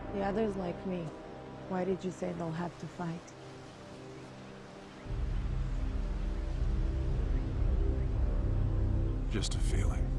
The others like me. Why did you say they'll have to fight? Just a feeling.